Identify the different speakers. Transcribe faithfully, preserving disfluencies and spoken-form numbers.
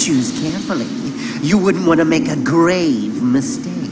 Speaker 1: Choose carefully. You wouldn't want to make a grave mistake.